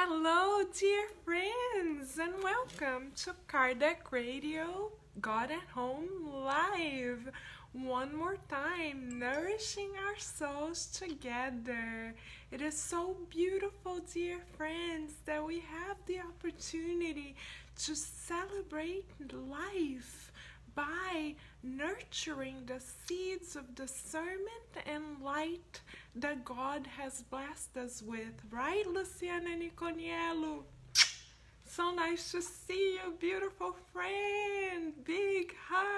Hello, dear friends, and welcome to Kardec Radio, God at Home Live. One more time, nourishing our souls together. It is so beautiful, dear friends, that we have the opportunity to celebrate life by nurturing the seeds of discernment and light that God has blessed us with. Right, Luciana Niconiello? So nice to see you, beautiful friend. Big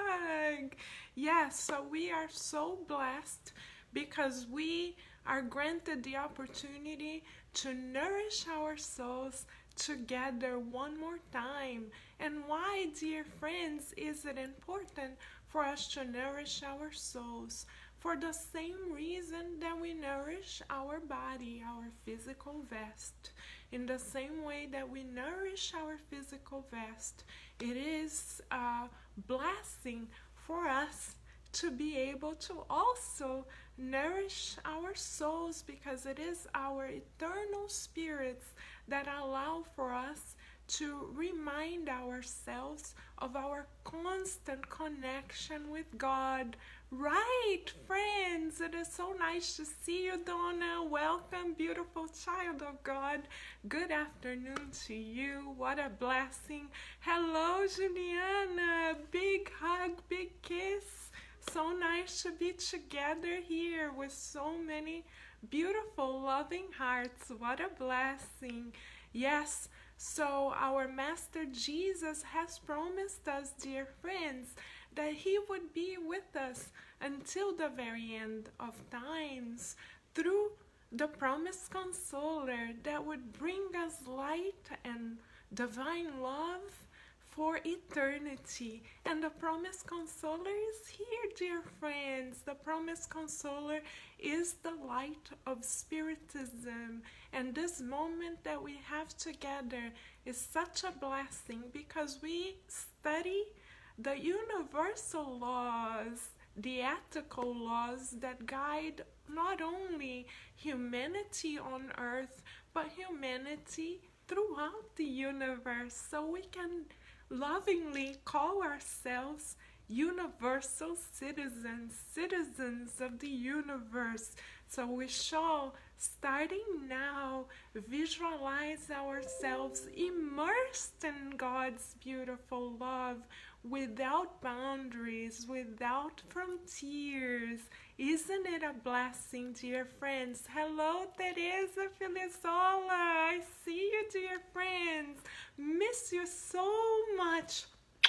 hug. Yes, so we are so blessed because we are granted the opportunity to nourish our souls together one more time. And why, dear friends, is it important for us to nourish our souls? For the same reason that we nourish our body, our physical vest. In the same way that we nourish our physical vest, it is a blessing for us to be able to also nourish our souls, because it is our eternal spirits that allow for us to remind ourselves of our constant connection with God. Right, friends? It is so nice to see you, Donna. Welcome, beautiful child of God. Good afternoon to you. What a blessing. Hello, Juliana. Big hug, big kiss. So nice to be together here with so many beautiful, loving hearts. What a blessing. Yes, so our Master Jesus has promised us, dear friends, that He would be with us until the very end of times through the promised Consoler that would bring us light and divine love for eternity. And the promised Consoler is here, dear friends. The promised Consoler is the light of Spiritism. And this moment that we have together is such a blessing because we study the universal laws, the ethical laws that guide not only humanity on earth, but humanity throughout the universe. So we can lovingly call ourselves universal citizens, citizens of the universe. So we shall, starting now, visualize ourselves immersed in God's beautiful love, without boundaries, without frontiers. Isn't it a blessing, dear friends? Hello, Teresa Filisola. I see you, dear friends. Miss you so much.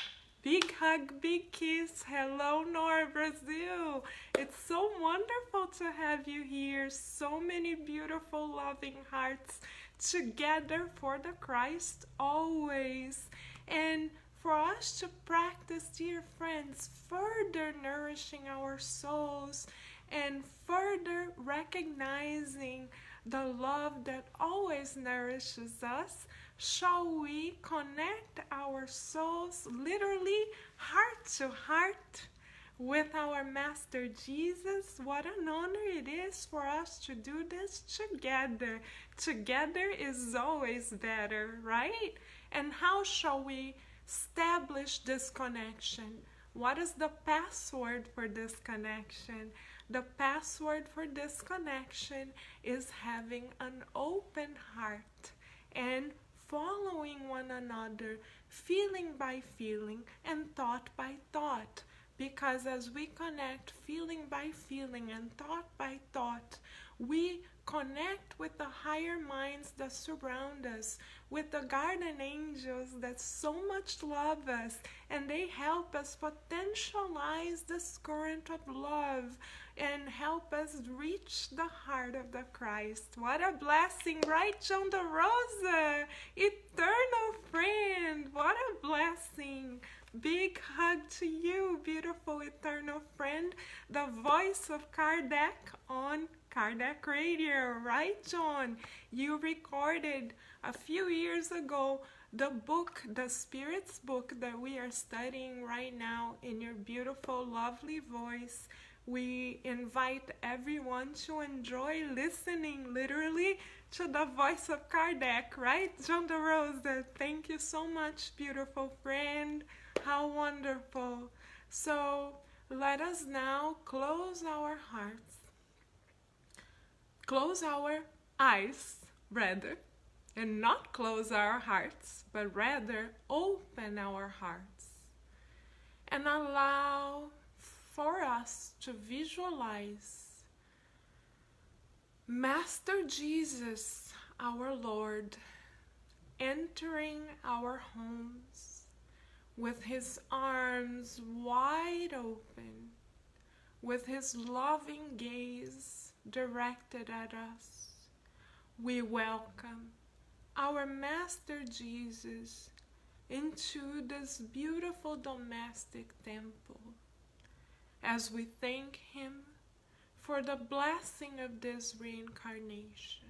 Big hug, big kiss. Hello, Nora, Brazil. It's so wonderful to have you here. So many beautiful, loving hearts together for the Christ always. And for us to practice, dear friends, further nourishing our souls and further recognizing the love that always nourishes us, shall we connect our souls literally heart to heart with our Master Jesus? What an honor it is for us to do this together. Together is always better, right? And how shall we establish this connection? What is the password for this connection? The password for this connection is having an open heart and following one another, feeling by feeling and thought by thought. Because as we connect feeling by feeling and thought by thought, we connect with the higher minds that surround us, with the guardian angels that so much love us, and they help us potentialize this current of love and help us reach the heart of the Christ. What a blessing, right, John de Rosa? Eternal friend, what a blessing. Big hug to you, beautiful eternal friend, the voice of Kardec on Kardec Radio, right, John? You recorded a few years ago the book, the Spirit's book that we are studying right now in your beautiful, lovely voice, We invite everyone to enjoy listening literally to the voice of Kardec, right? John de Rosa, thank you so much, beautiful friend. How wonderful. So let us now close our hearts, close our eyes, rather, and not close our hearts, but rather open our hearts and allow for us to visualize Master Jesus, our Lord, entering our homes with his arms wide open, with his loving gaze directed at us. We welcome our Master Jesus into this beautiful domestic temple as we thank him for the blessing of this reincarnation.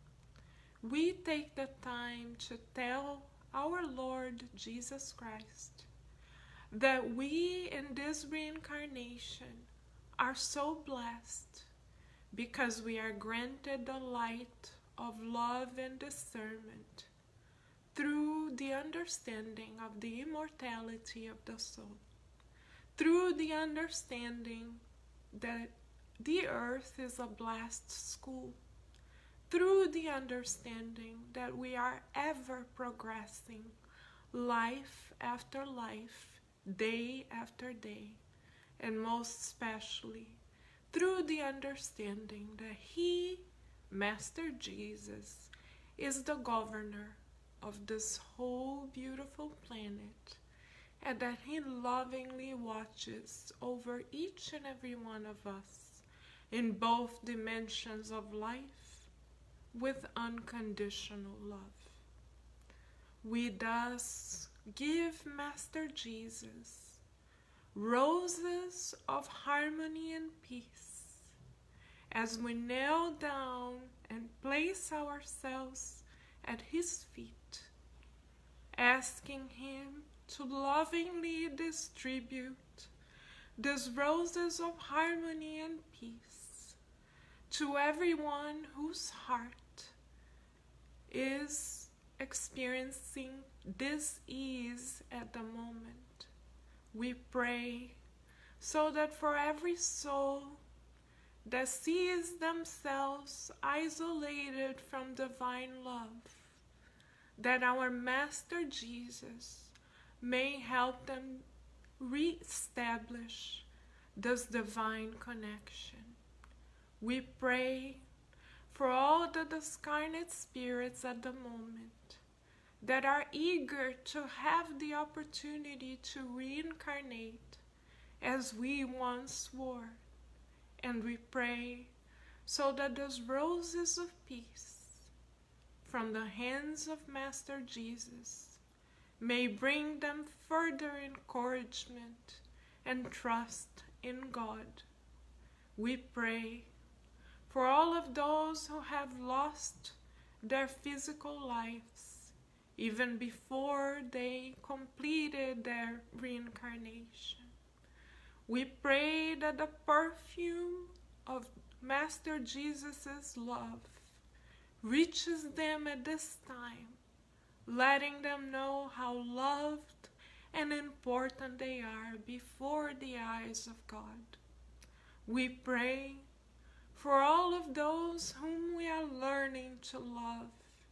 We take the time to tell our Lord Jesus Christ that we in this reincarnation are so blessed because we are granted the light of love and discernment through the understanding of the immortality of the soul, through the understanding that the earth is a blessed school, through the understanding that we are ever progressing, life after life, day after day, and most especially through the understanding that he, Master Jesus, is the governor of this whole beautiful planet, and that he lovingly watches over each and every one of us in both dimensions of life with unconditional love. We thus give Master Jesus roses of harmony and peace as we kneel down and place ourselves at his feet, asking him to lovingly distribute these roses of harmony and peace to everyone whose heart is experiencing dis-ease at the moment. We pray so that for every soul that sees themselves isolated from divine love, that our Master Jesus may help them reestablish this divine connection. We pray for all the discarnate spirits at the moment that are eager to have the opportunity to reincarnate as we once were. And we pray so that those roses of peace from the hands of Master Jesus may bring them further encouragement and trust in God. We pray for all of those who have lost their physical lives even before they completed their reincarnation. We pray that the perfume of Master Jesus' love reaches them at this time, letting them know how loved and important they are before the eyes of God. We pray for all of those whom we are learning to love.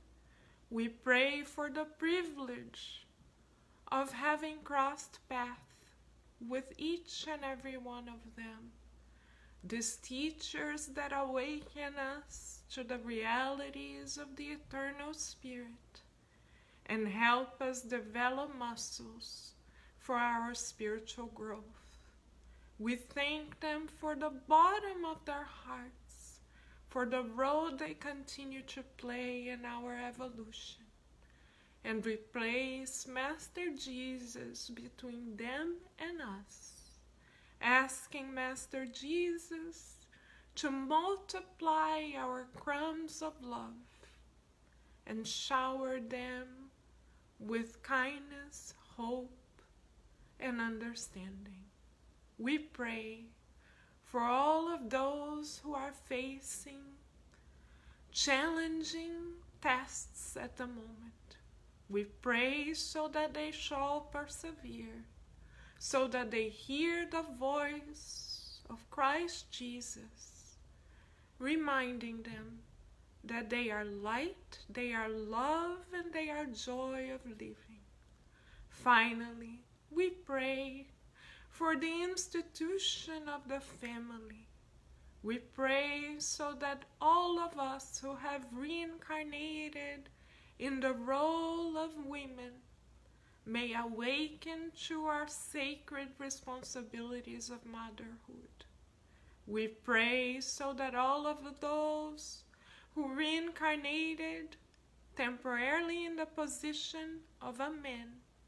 We pray for the privilege of having crossed paths with each and every one of them, these teachers that awaken us to the realities of the eternal Spirit and help us develop muscles for our spiritual growth. We thank them for the bottom of their hearts, for the role they continue to play in our evolution, and we place Master Jesus between them and us, asking Master Jesus to multiply our crumbs of love and shower them with kindness, hope, and understanding. We pray for all of those who are facing challenging tests at the moment. We pray so that they shall persevere, so that they hear the voice of Christ Jesus, reminding them that they are light, they are love, and they are joy of living. Finally, we pray for the institution of the family. We pray so that all of us who have reincarnated in the role of women may awaken to our sacred responsibilities of motherhood. We pray so that all of those who reincarnated temporarily in the position of a man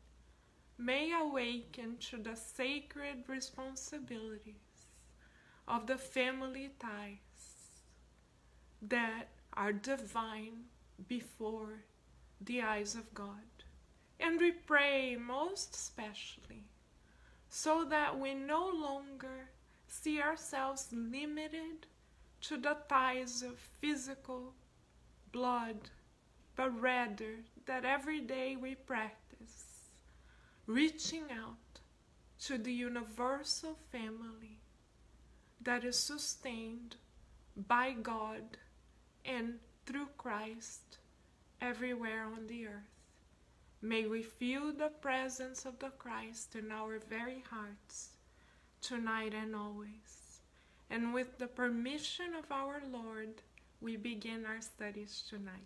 may awaken to the sacred responsibilities of the family ties that are divine before the eyes of God. And we pray most especially so that we no longer see ourselves limited to the ties of physical blood, but rather that every day we practice reaching out to the universal family that is sustained by God and through Christ everywhere on the earth. May we feel the presence of the Christ in our very hearts tonight and always. And with the permission of our Lord, we begin our studies tonight.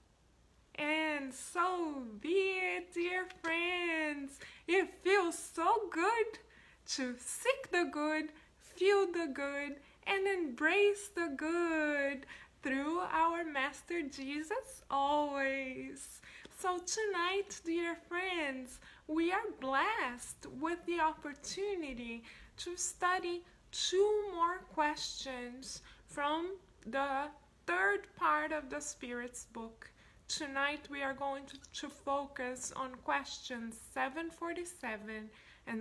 And so be it, dear friends. It feels so good to seek the good, feel the good, and embrace the good through our Master Jesus always. So tonight, dear friends, we are blessed with the opportunity to study 2 more questions from the 3rd part of the Spirit's book. Tonight we are going to focus on questions 747 and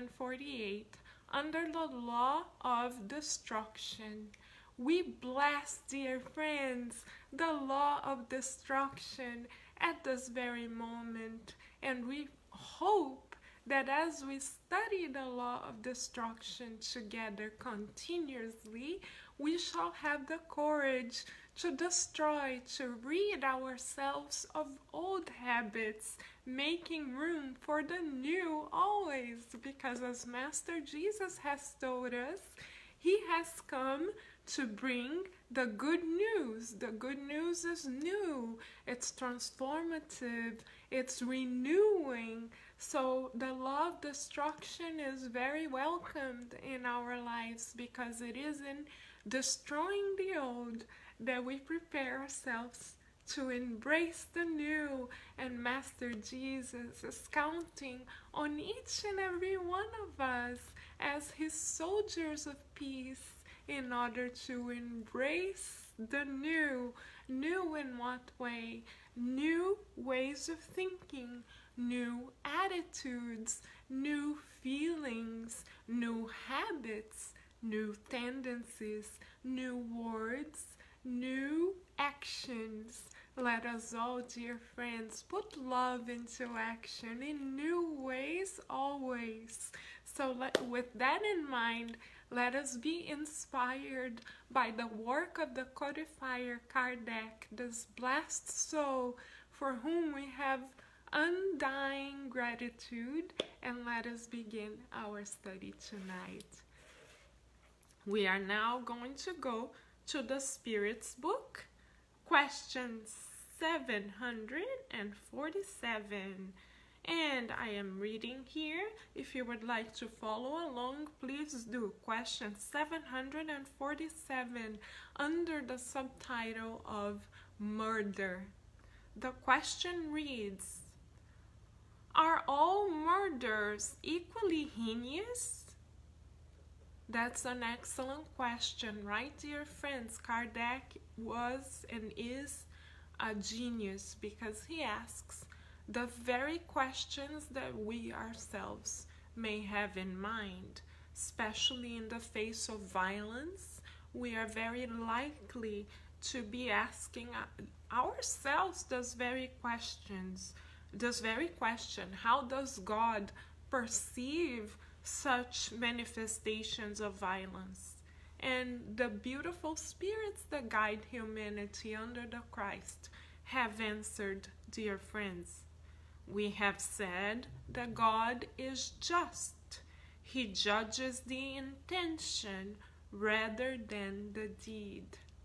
748 under the law of destruction. We bless, dear friends, the law of destruction at this very moment, and we hope that as we study the law of destruction together continuously, we shall have the courage to destroy, to rid ourselves of old habits, making room for the new always, because as Master Jesus has told us, he has come to bring the good news. The good news is new, it's transformative, it's renewing. So the law of destruction is very welcomed in our lives, because it is in destroying the old that we prepare ourselves to embrace the new. And Master Jesus is counting on each and every one of us as his soldiers of peace in order to embrace the new. New in what way? New ways of thinking, new attitudes, new feelings, new habits, new tendencies, new words, new actions. Let us all, dear friends, put love into action in new ways always. So with that in mind, let us be inspired by the work of the codifier Kardec, this blessed soul for whom we have undying gratitude, and let us begin our study tonight. We are now going to go to the Spirit's book, question 747. And I am reading here. If you would like to follow along, please do. Question 747 under the subtitle of Murder. The question reads, are all murders equally heinous? That's an excellent question, right, dear friends? Kardec was and is a genius, because he asks the very questions that we ourselves may have in mind. especially in the face of violence, we are very likely to be asking ourselves this very question: how does God perceive such manifestations of violence? And the beautiful spirits that guide humanity under the Christ have answered, dear friends. We have said that God is just. He judges the intention rather than the deed.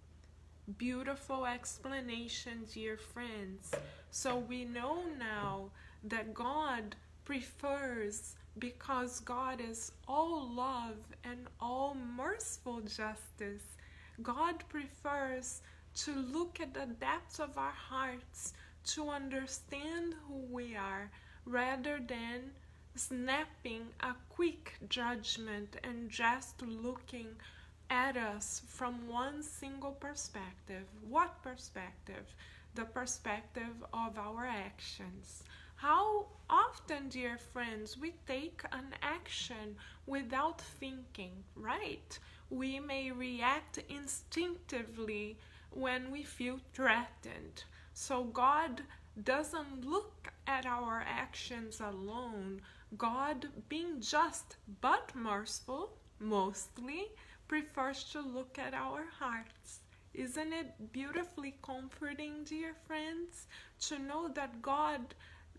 Beautiful explanation, dear friends. So we know now that God prefers, because God is all love and all merciful justice, God prefers to look at the depths of our hearts, to understand who we are, rather than snapping a quick judgment and just looking at us from one single perspective. What perspective? The perspective of our actions. How often, dear friends, we take an action without thinking, right? We may react instinctively when we feel threatened. So God doesn't look at our actions alone. God, being just but merciful, mostly, prefers to look at our hearts. Isn't it beautifully comforting, dear friends, to know that God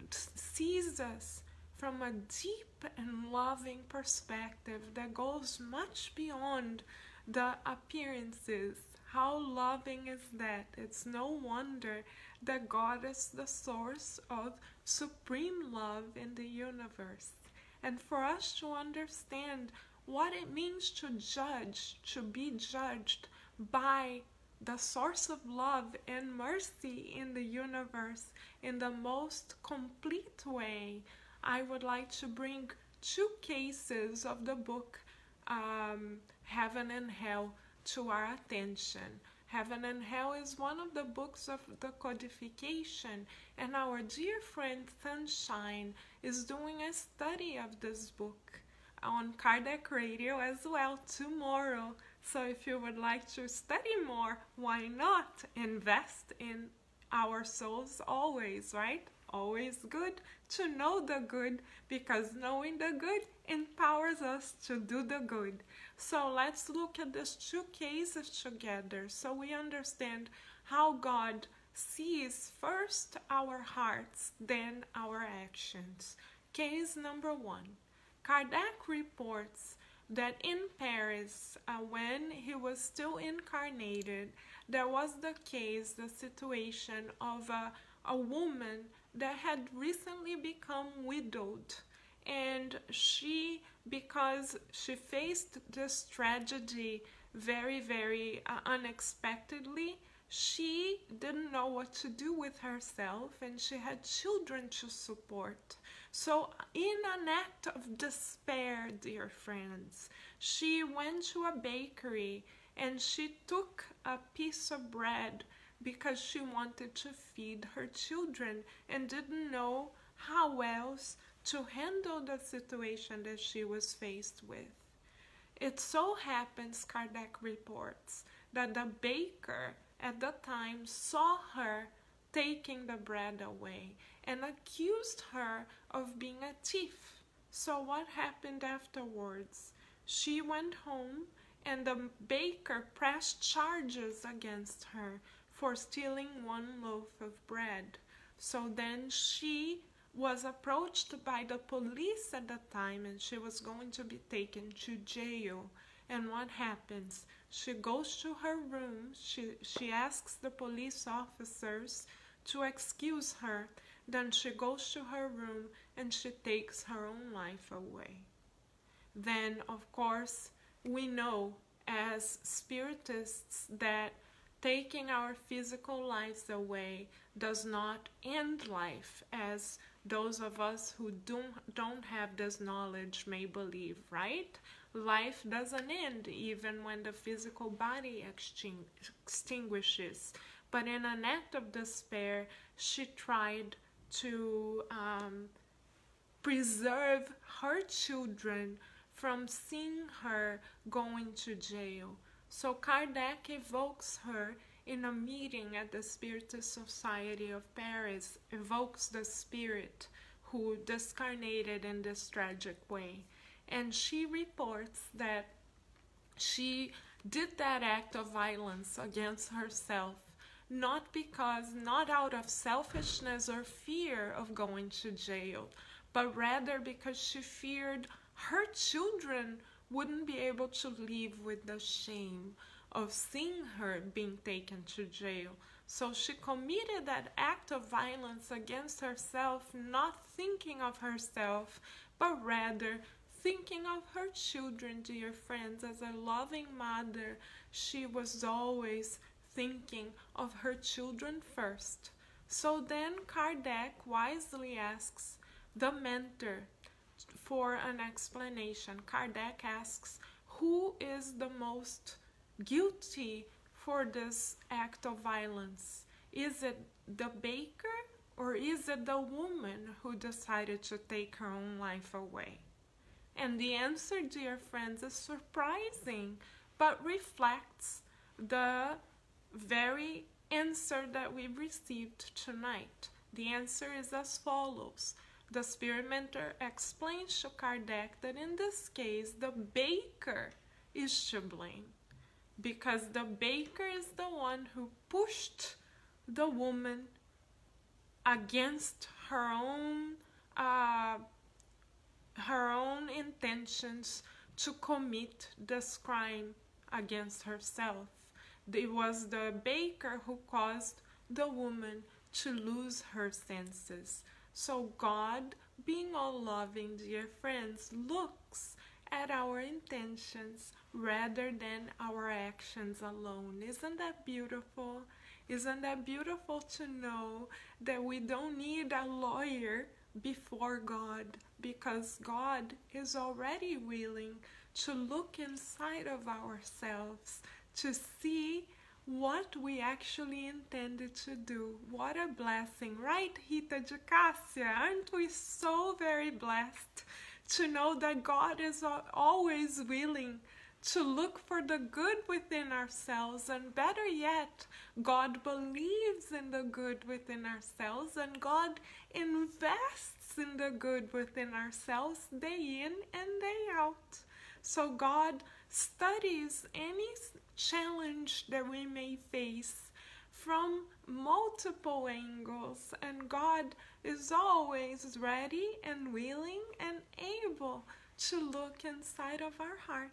sees us from a deep and loving perspective that goes much beyond the appearances? How loving is that? It's no wonder that God is the source of supreme love in the universe. And for us to understand what it means to judge, to be judged by the source of love and mercy in the universe in the most complete way, I would like to bring two cases of the book Heaven and Hell to our attention. Heaven and Hell is one of the books of the codification, and our dear friend Sunshine is doing a study of this book on Kardec Radio as well tomorrow. So if you would like to study more, why not invest in our souls always, right? Always good to know the good, because knowing the good empowers us to do the good. So let's look at these two cases together so we understand how God sees first our hearts, then our actions. Case number 1. Kardec reports that in Paris, when he was still incarnated, there was the situation of a woman that had recently become widowed, and she, because she faced this tragedy very unexpectedly, she didn't know what to do with herself, and she had children to support. So in an act of despair, dear friends, she went to a bakery and she took a piece of bread because she wanted to feed her children and didn't know how else to handle the situation that she was faced with. It so happens, Kardec reports, that the baker at the time saw her taking the bread away and accused her of being a thief. So what happened afterwards? She went home and the baker pressed charges against her for stealing one loaf of bread. So then she was approached by the police at the time, and she was going to be taken to jail. And what happens? She goes to her room, she asks the police officers to excuse her, then she goes to her room and she takes her own life away. Then, of course, we know as spiritists that taking our physical lives away does not end life, as those of us who don't have this knowledge may believe, right? Life doesn't end even when the physical body extinguishes. But in an act of despair, she tried to preserve her children from seeing her going to jail. So Kardec evokes her in a meeting at the Spiritist Society of Paris, evokes the spirit who discarnated in this tragic way. And she reports that she did that act of violence against herself not out of selfishness or fear of going to jail, but rather because she feared her children wouldn't be able to live with the shame of seeing her being taken to jail. So she committed that act of violence against herself, not thinking of herself, but rather thinking of her children, dear friends. As a loving mother, she was always thinking of her children first. So then Kardec wisely asks the mentor for an explanation. Kardec asks, who is the most guilty for this act of violence? Is it the baker, or is it the woman who decided to take her own life away? And the answer, dear friends, is surprising, but reflects the very answer that we received tonight. The answer is as follows. The spirit mentor explains to Kardec that in this case, the baker is to blame, because the baker is the one who pushed the woman against her own intentions to commit this crime against herself. It was the baker who caused the woman to lose her senses. So God, being all loving, dear friends, looks at our intentions rather than our actions alone. Isn't that beautiful? Isn't that beautiful to know that we don't need a lawyer before God, because God is already willing to look inside of ourselves to see what we actually intended to do. What a blessing, right, Rita de Cássia? Aren't we so very blessed to know that God is always willing to look for the good within ourselves, and better yet, God believes in the good within ourselves, and God invests in the good within ourselves day in and day out. So God studies any challenge that we may face from multiple angles, and God is always ready and willing and able to look inside of our hearts.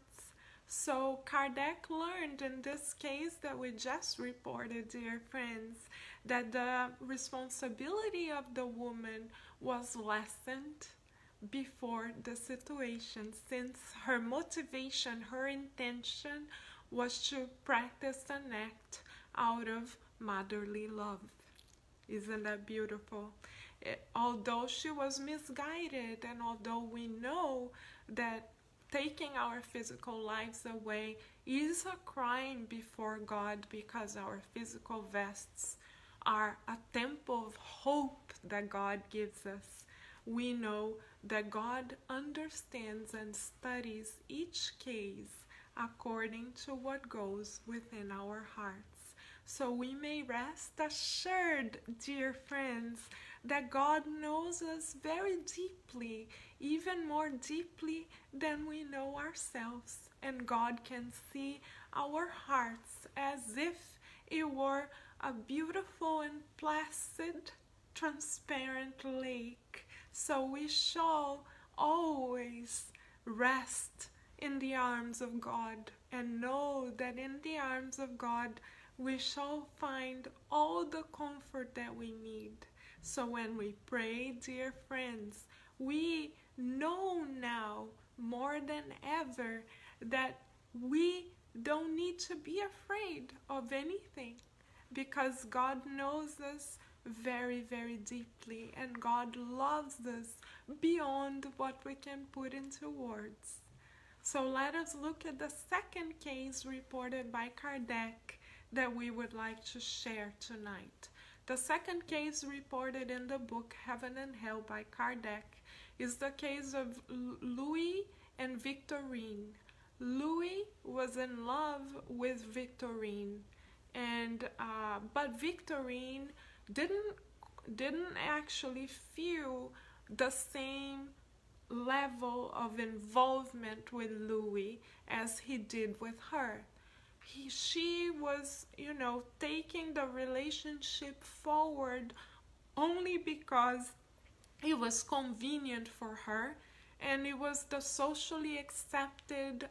So Kardec learned in this case that we just reported, dear friends, that the responsibility of the woman was lessened before the situation, since her motivation, her intention was to practice an act out of motherly love. Isn't that beautiful? Although she was misguided, and although we know that taking our physical lives away is a crime before God, because our physical vests are a temple of hope that God gives us, we know that God understands and studies each case according to what goes within our hearts. So we may rest assured, dear friends, that God knows us very deeply, even more deeply than we know ourselves. And God can see our hearts as if it were a beautiful and placid, transparent lake. So we shall always rest in the arms of God, and know that in the arms of God we shall find all the comfort that we need. So when we pray, dear friends, we know now more than ever that we don't need to be afraid of anything, because God knows us very, very deeply, and God loves us beyond what we can put into words. So let us look at the second case reported by Kardec that we would like to share tonight. The second case reported in the book Heaven and Hell by Kardec is the case of Louis and Victorine. Louis was in love with Victorine, and but Victorine didn't actually feel the same level of involvement with Louis as he did with her. She was, taking the relationship forward only because it was convenient for her and it was the socially accepted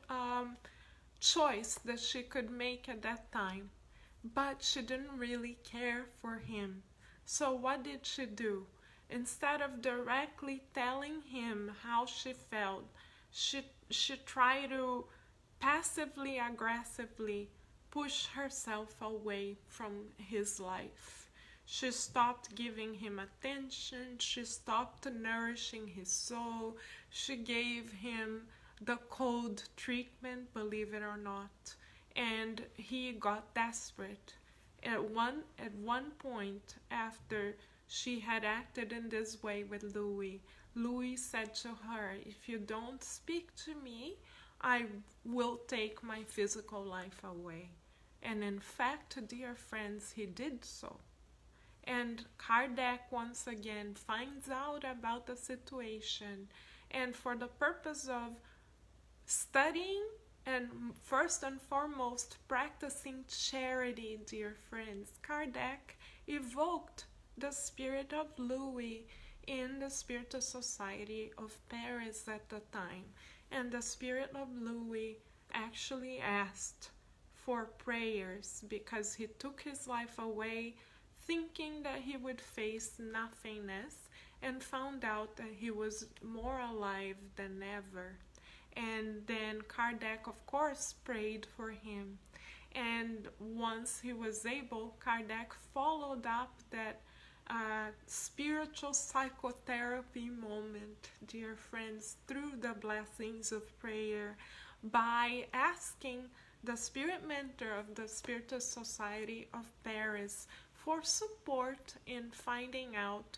choice that she could make at that time. But she didn't really care for him. So what did she do? Instead of directly telling him how she felt, she tried to passively aggressively push herself away from his life. She stopped giving him attention. She stopped nourishing his soul. She gave him the cold treatment, believe it or not. And he got desperate. At one point, after she had acted in this way with Louis, Louis said to her, "If you don't speak to me, I will take my physical life away." And in fact, dear friends, he did so. And Kardec once again finds out about the situation, and for the purpose of studying and first and foremost practicing charity, dear friends, Kardec evoked the spirit of Louis in the Spiritual Society of Paris at the time. And the spirit of Louis actually asked for prayers because he took his life away thinking that he would face nothingness, and found out that he was more alive than ever. And then Kardec, of course, prayed for him. And once he was able, Kardec followed up that spiritual psychotherapy moment, dear friends, through the blessings of prayer, by asking the spirit mentor of the Spiritual Society of Paris for support in finding out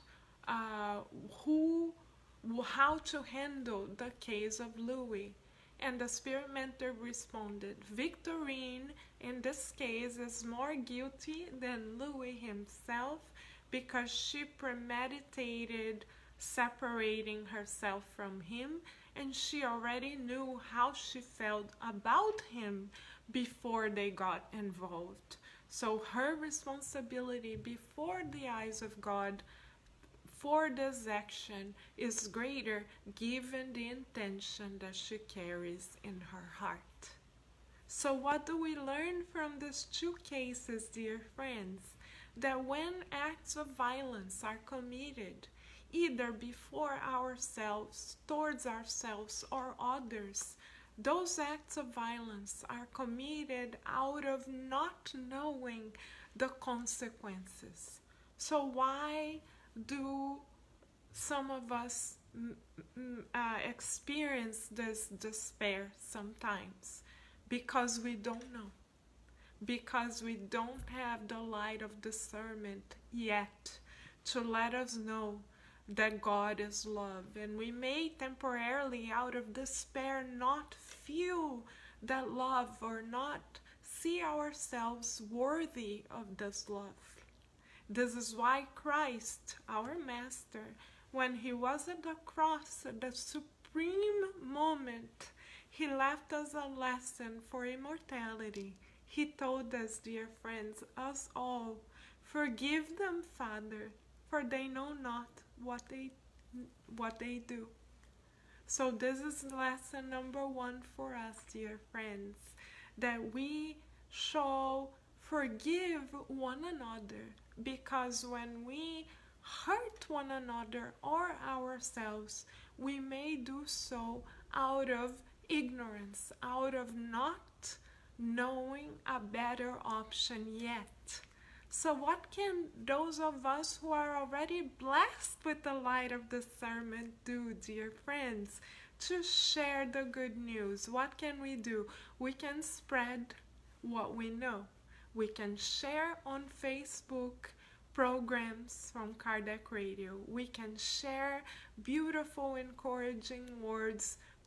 how to handle the case of Louis. And the spirit mentor responded, "Victorine, in this case, is more guilty than Louis himself because she premeditated separating herself from him, and she already knew how she felt about him before they got involved. So her responsibility before the eyes of God for this action is greater given the intention that she carries in her heart." So what do we learn from these two cases, dear friends? That when acts of violence are committed, either before ourselves, towards ourselves, or others, those acts of violence are committed out of not knowing the consequences. So why do some of us experience this despair sometimes? Because we don't know. Because we don't have the light of discernment yet to let us know that God is love. And we may temporarily, out of despair, not feel that love or not see ourselves worthy of this love. This is why Christ, our Master, when he was at the cross, at the supreme moment, he left us a lesson for immortality. He told us, dear friends, us all, "Forgive them, Father, for they know not what they do." So this is lesson number 1 for us, dear friends, that we shall forgive one another, because when we hurt one another or ourselves, we may do so out of ignorance, out of not knowing a better option yet. So what can those of us who are already blessed with the light of discernment do, dear friends, to share the good news? What can we do? We can spread what we know. We can share on Facebook programs from Kardec Radio. We can share beautiful, encouraging words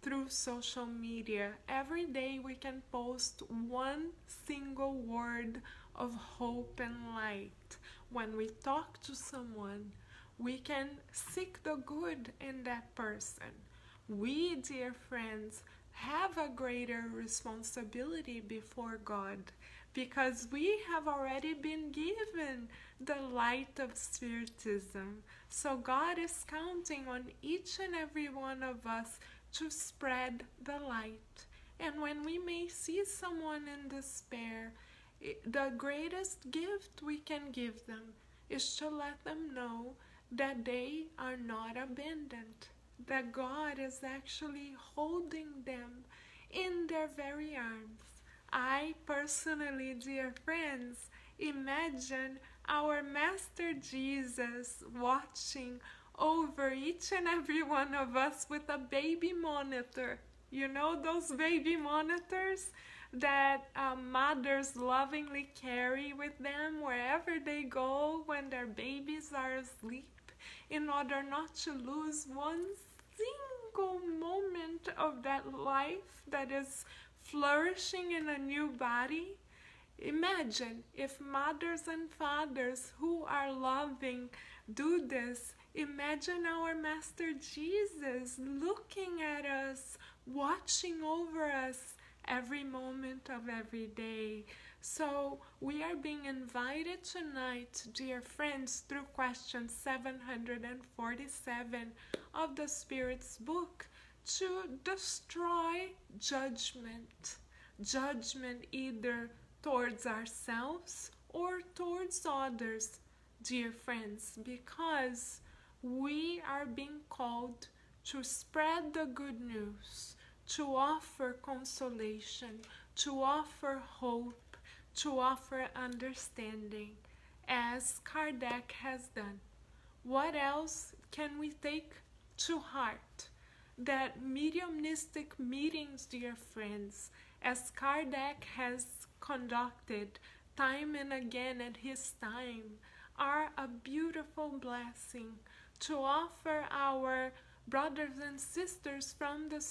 through social media. Every day we can post one single word of hope and light. When we talk to someone, we can seek the good in that person. We, dear friends, have a greater responsibility before God because we have already been given the light of Spiritism. So God is counting on each and every one of us to spread the light. And when we may see someone in despair, the greatest gift we can give them is to let them know that they are not abandoned, that God is actually holding them in their very arms. I personally, dear friends, imagine our Master Jesus watching over each and every one of us with a baby monitor. You know those baby monitors that mothers lovingly carry with them wherever they go when their babies are asleep, in order not to lose one single moment of that life that is flourishing in a new body. Imagine if mothers and fathers who are loving do this. Imagine our Master Jesus looking at us, watching over us every moment of every day. So we are being invited tonight, dear friends, through question 747 of the Spirit's book, to destroy judgment. Judgment either towards ourselves or towards others, dear friends, because we are being called to spread the good news, to offer consolation, to offer hope, to offer understanding, as Kardec has done. What else can we take to heart? That mediumistic meetings, dear friends, as Kardec has conducted time and again at his time, are a beautiful blessing to offer our brothers and sisters from the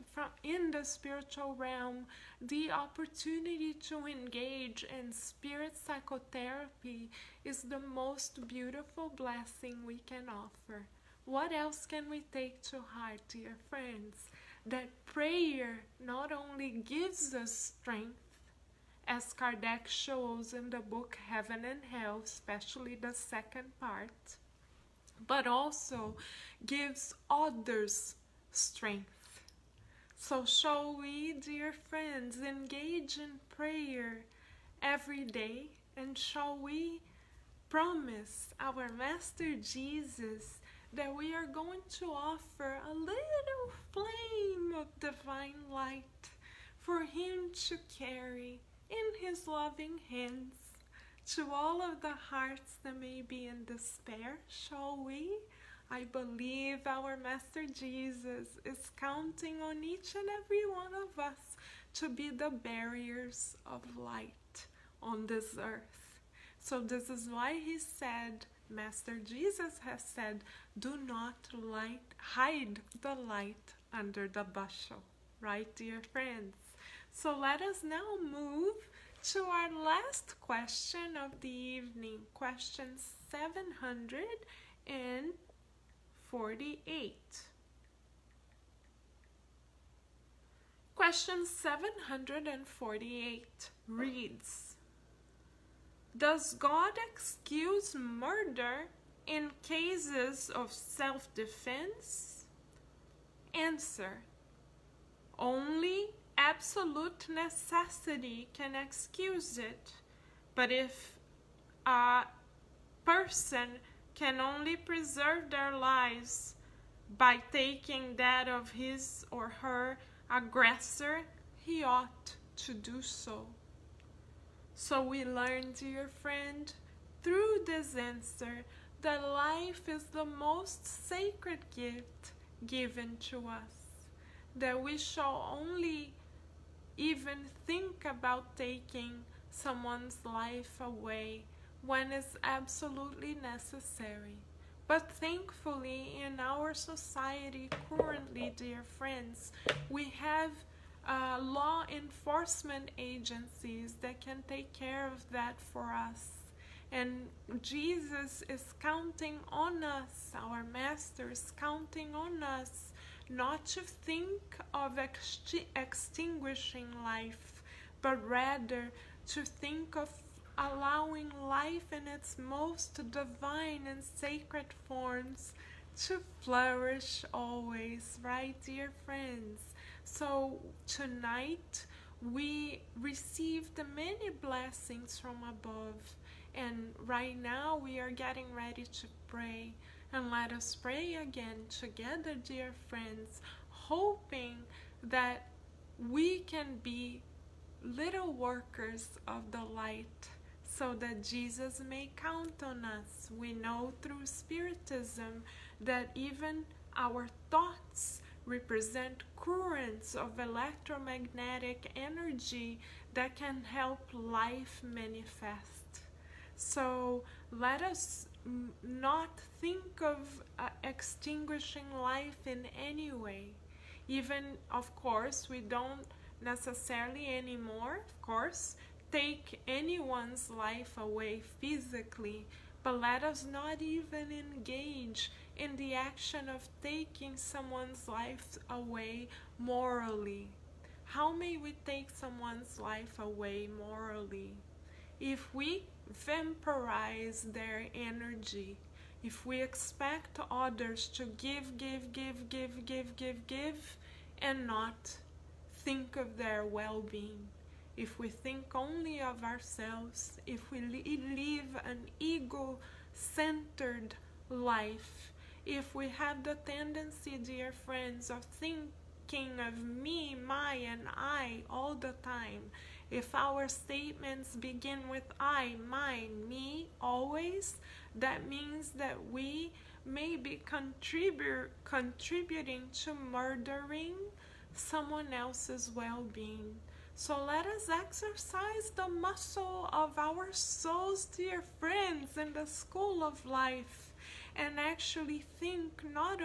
in the spiritual realm the opportunity to engage in spirit psychotherapy is the most beautiful blessing we can offer. What else can we take to heart, dear friends? That prayer not only gives us strength, as Kardec shows in the book Heaven and Hell, especially the second part, but also gives others strength. So shall we, dear friends, engage in prayer every day, and shall we promise our Master Jesus that we are going to offer a little flame of divine light for him to carry in his loving hands to all of the hearts that may be in despair, shall we? I believe our Master Jesus is counting on each and every one of us to be the barriers of light on this earth. So this is why he said, Master Jesus has said, do not hide the light under the bushel. Right, dear friends? So let us now move to our last question of the evening, question 748. Question 748 reads, does God excuse murder in cases of self-defense? Answer, only absolute necessity can excuse it, but if a person can only preserve their lives by taking that of his or her aggressor, he ought to do so. So we learn, dear friend, through this answer, that life is the most sacred gift given to us, that we shall only even think about taking someone's life away when it's absolutely necessary, But thankfully, in our society currently, dear friends, we have law enforcement agencies that can take care of that for us. And Jesus is counting on us, our Master is counting on us, not to think of extinguishing life, but rather to think of allowing life in its most divine and sacred forms to flourish always, right, dear friends? So tonight we received many blessings from above, and right now we are getting ready to pray. And let us pray again together, dear friends, hoping that we can be little workers of the light, so that Jesus may count on us. We know through Spiritism that even our thoughts represent currents of electromagnetic energy that can help life manifest. So let us not think of extinguishing life in any way. Even, of course, we don't necessarily anymore, of course, take anyone's life away physically, but let us not even engage in the action of taking someone's life away morally. How may we take someone's life away morally? If we vampirize their energy, if we expect others to give, and not think of their well-being, if we think only of ourselves, if we live an ego-centered life, if we have the tendency, dear friends, of thinking of me, my, and I all the time, if our statements begin with I, mine, me, always, that means that we may be contributing to murdering someone else's well-being. So let us exercise the muscle of our souls, dear friends, in the school of life, and actually think not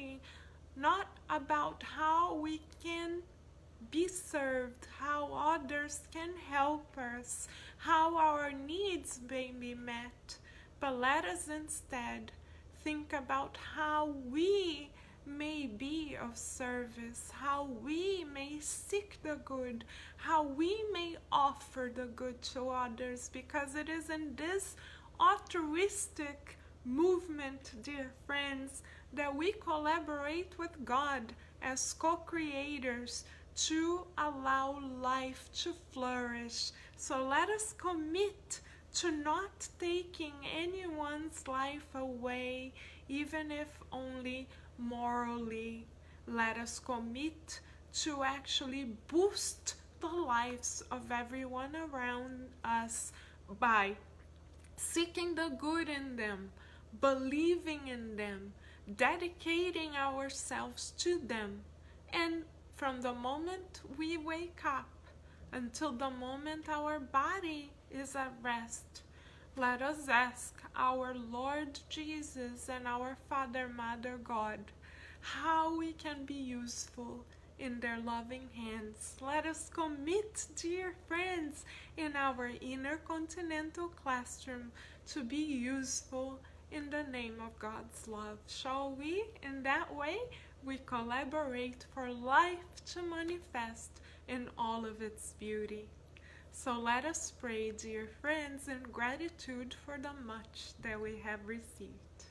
about how we can be served, how others can help us, how our needs may be met, but let us instead think about how we may be of service, how we may seek the good, how we may offer the good to others, because it is in this altruistic movement, dear friends, that we collaborate with God as co-creators to allow life to flourish. So let us commit to not taking anyone's life away, even if only morally. Let us commit to actually boost the lives of everyone around us by seeking the good in them, believing in them, dedicating ourselves to them, and from the moment we wake up until the moment our body is at rest, let us ask our Lord Jesus and our Father, Mother God, how we can be useful in their loving hands. Let us commit, dear friends, in our intercontinental classroom to be useful in the name of God's love. Shall we? In that way, we collaborate for life to manifest in all of its beauty. So let us pray, dear friends, in gratitude for the much that we have received.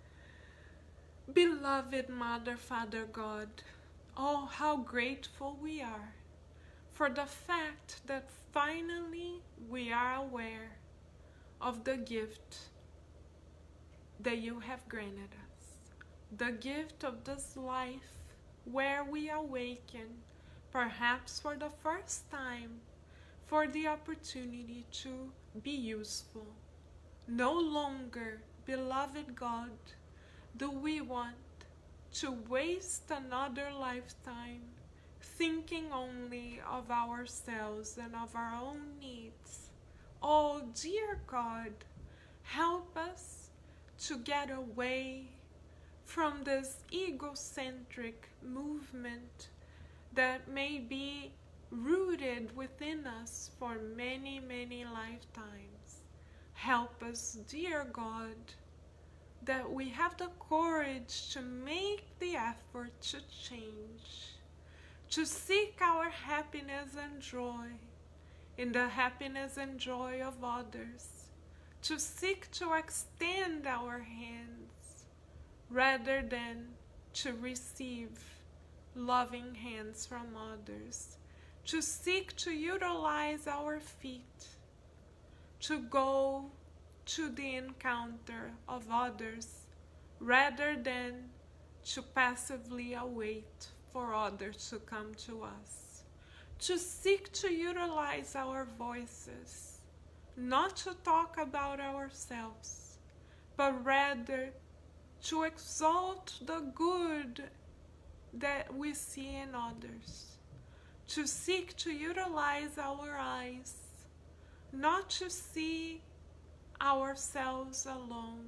Beloved Mother, Father God, oh, how grateful we are for the fact that finally we are aware of the gift that you have granted us, the gift of this life where we awaken, perhaps for the first time, for the opportunity to be useful. No longer, beloved God, do we want to waste another lifetime thinking only of ourselves and of our own needs. Oh, dear God, help us to get away from this egocentric movement that may be rooted within us for many, many lifetimes. Help us, dear God, that we have the courage to make the effort to change, to seek our happiness and joy in the happiness and joy of others, to seek to extend our hands rather than to receive loving hands from others, to seek to utilize our feet, to go to the encounter of others rather than to passively await for others to come to us, to seek to utilize our voices, not to talk about ourselves, but rather to exalt the good that we see in others, to seek to utilize our eyes, not to see ourselves alone,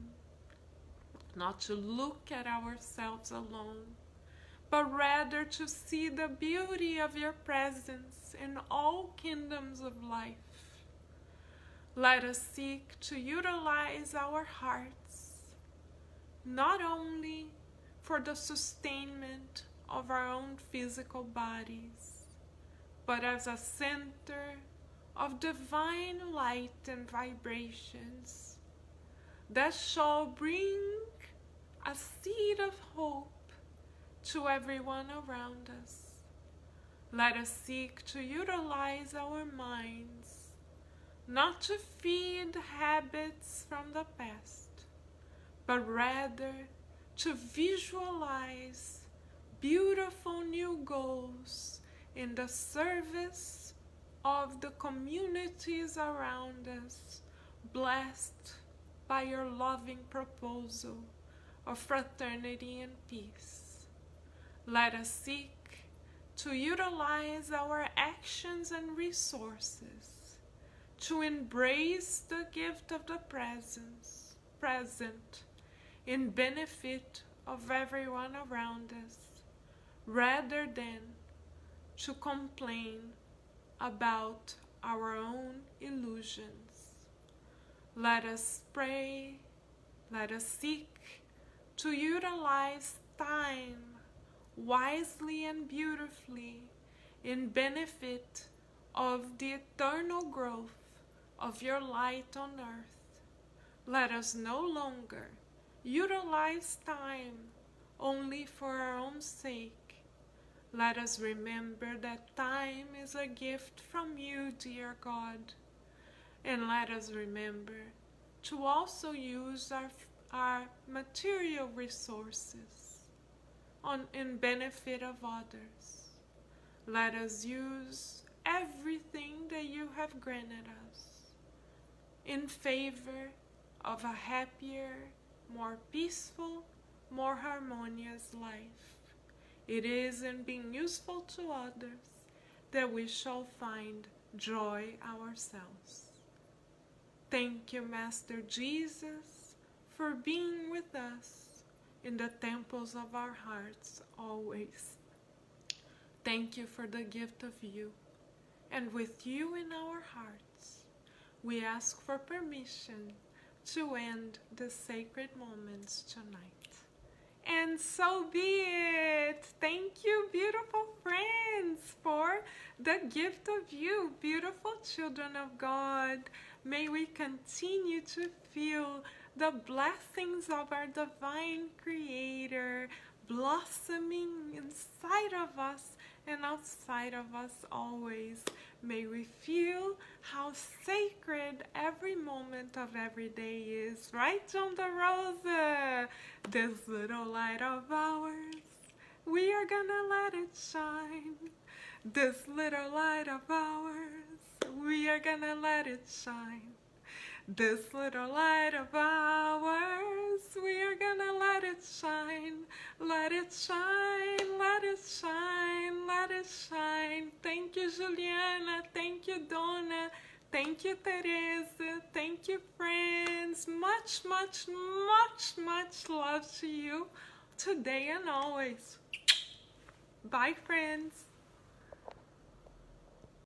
not to look at ourselves alone, but rather to see the beauty of your presence in all kingdoms of life. Let us seek to utilize our hearts, not only for the sustainment of our own physical bodies, but as a center of divine light and vibrations that shall bring a seed of hope to everyone around us. Let us seek to utilize our minds, not to feed habits from the past, but rather to visualize beautiful new goals in the service of the communities around us, blessed by your loving proposal of fraternity and peace. Let us seek to utilize our actions and resources to embrace the gift of the present in benefit of everyone around us, rather than to complain about our own illusions. Let us pray, let us seek to utilize time wisely and beautifully in benefit of the eternal growth of your light on earth. Let us no longer utilize time only for our own sake. Let us remember that time is a gift from you, dear God. And let us remember to also use our material resources in benefit of others. Let us use everything that you have granted us in favor of a happier, more peaceful, more harmonious life. It is in being useful to others that we shall find joy ourselves. Thank you, Master Jesus, for being with us in the temples of our hearts always. Thank you for the gift of you, and with you in our hearts, we ask for permission to end the sacred moments tonight. And so be it. Thank you, beautiful friends, for the gift of you, beautiful children of God. May we continue to feel the blessings of our divine Creator blossoming inside of us and outside of us always. May we feel how sacred every moment of every day is. Right, John the Rosa? This little light of ours, we are gonna let it shine. This little light of ours, we are gonna let it shine. This little light of ours, we are gonna let it shine. Let it shine, let it shine, let it shine. Thank you, Juliana. Thank you, Donna. Thank Thank you, Teresa. Thank you, friends. Much, much, much, much love to you today and always. Bye, friends.